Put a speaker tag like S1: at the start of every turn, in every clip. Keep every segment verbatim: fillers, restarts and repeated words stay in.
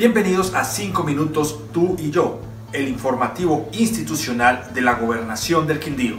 S1: Bienvenidos a cinco minutos tú y yo, el informativo institucional de la Gobernación del Quindío.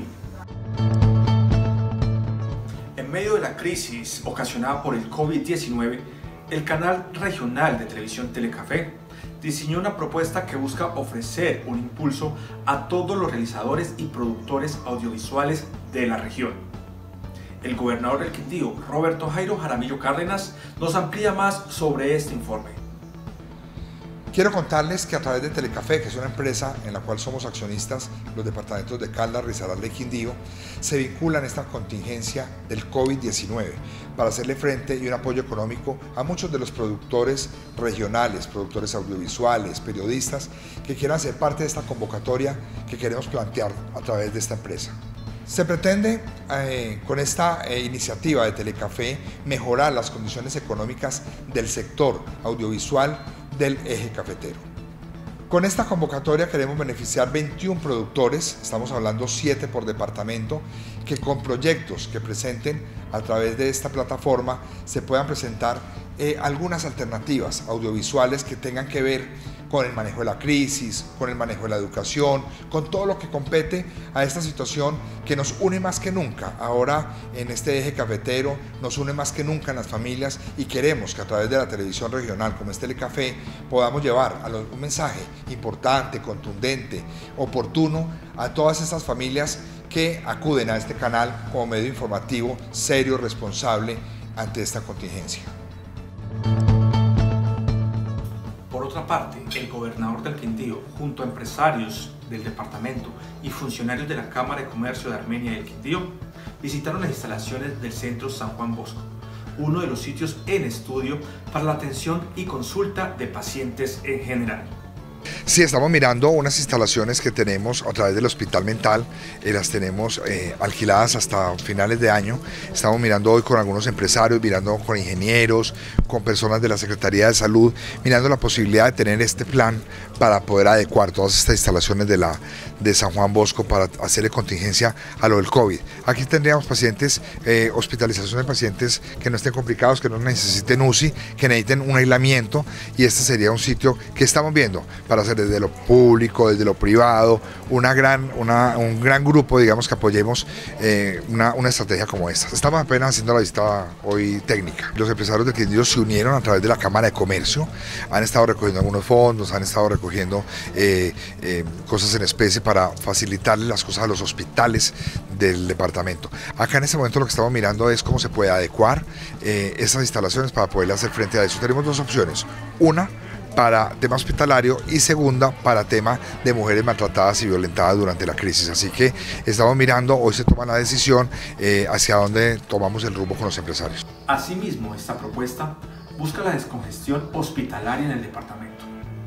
S1: En medio de la crisis ocasionada por el COVID diecinueve, el canal regional de televisión Telecafé diseñó una propuesta que busca ofrecer un impulso a todos los realizadores y productores audiovisuales de la región. El gobernador del Quindío, Roberto Jairo Jaramillo Cárdenas, nos amplía más sobre este informe.
S2: Quiero contarles que a través de Telecafé, que es una empresa en la cual somos accionistas los departamentos de Caldas, Risaralda y Quindío, se vinculan a esta contingencia del COVID diecinueve para hacerle frente y un apoyo económico a muchos de los productores regionales, productores audiovisuales, periodistas, que quieran ser parte de esta convocatoria que queremos plantear a través de esta empresa. Se pretende eh, con esta eh, iniciativa de Telecafé mejorar las condiciones económicas del sector audiovisual del eje cafetero. Con esta convocatoria queremos beneficiar veintiún productores, estamos hablando siete por departamento, que con proyectos que presenten a través de esta plataforma se puedan presentar eh, algunas alternativas audiovisuales que tengan que ver con el manejo de la crisis, con el manejo de la educación, con todo lo que compete a esta situación que nos une más que nunca. Ahora en este eje cafetero nos une más que nunca en las familias y queremos que a través de la televisión regional como es Telecafé podamos llevar a los, un mensaje importante, contundente, oportuno a todas estas familias que acuden a este canal como medio informativo serio, responsable ante esta contingencia.
S1: Por otra parte, el gobernador del Quindío, junto a empresarios del departamento y funcionarios de la Cámara de Comercio de Armenia y el Quindío, visitaron las instalaciones del Centro San Juan Bosco, uno de los sitios en estudio para la atención y consulta de pacientes en general.
S2: Sí, estamos mirando unas instalaciones que tenemos a través del Hospital Mental, eh, las tenemos eh, alquiladas hasta finales de año. Estamos mirando hoy con algunos empresarios, mirando con ingenieros, con personas de la Secretaría de Salud, mirando la posibilidad de tener este plan para poder adecuar todas estas instalaciones de, la, de San Juan Bosco para hacerle contingencia a lo del COVID. Aquí tendríamos pacientes, eh, hospitalización de pacientes que no estén complicados, que no necesiten U C I, que necesiten un aislamiento, y este sería un sitio que estamos viendo para hacer desde lo público, desde lo privado, una gran, una, un gran grupo, digamos, que apoyemos eh, una, una estrategia como esta. Estamos apenas haciendo la visita hoy técnica. Los empresarios del Quindío se unieron a través de la Cámara de Comercio, han estado recogiendo algunos fondos, han estado recogiendo eh, eh, cosas en especie para facilitarle las cosas a los hospitales del departamento. Acá en este momento lo que estamos mirando es cómo se puede adecuar eh, esas instalaciones para poderle hacer frente a eso. Tenemos dos opciones: una para tema hospitalario y segunda para tema de mujeres maltratadas y violentadas durante la crisis. Así que estamos mirando, hoy se toma la decisión eh, hacia dónde tomamos el rumbo con los empresarios.
S1: Asimismo, esta propuesta busca la descongestión hospitalaria en el departamento.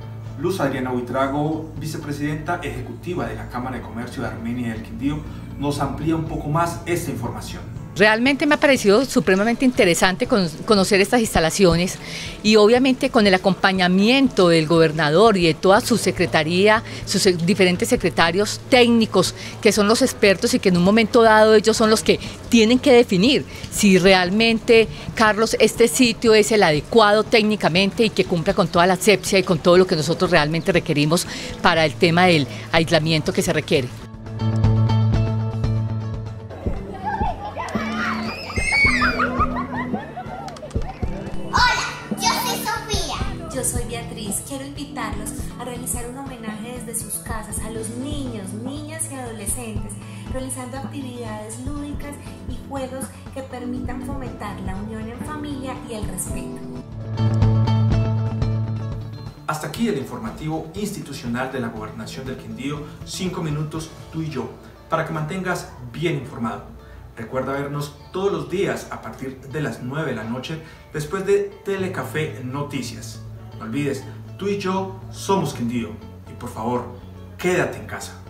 S1: Luz Adriana Buitrago, vicepresidenta ejecutiva de la Cámara de Comercio de Armenia y del Quindío, nos amplía un poco más esta información.
S3: Realmente me ha parecido supremamente interesante conocer estas instalaciones y obviamente con el acompañamiento del gobernador y de toda su secretaría, sus diferentes secretarios técnicos que son los expertos y que en un momento dado ellos son los que tienen que definir si realmente, Carlos, este sitio es el adecuado técnicamente y que cumpla con toda la asepsia y con todo lo que nosotros realmente requerimos para el tema del aislamiento que se requiere.
S4: Yo soy Beatriz. Quiero invitarlos a realizar un homenaje desde sus casas a los niños, niñas y adolescentes, realizando actividades lúdicas y juegos que permitan fomentar la unión en familia y el respeto.
S1: Hasta aquí el informativo institucional de la Gobernación del Quindío, cinco minutos tú y yo, para que mantengas bien informado. Recuerda vernos todos los días a partir de las nueve de la noche después de Telecafé Noticias. No olvides, tú y yo somos Quindío y por favor, quédate en casa.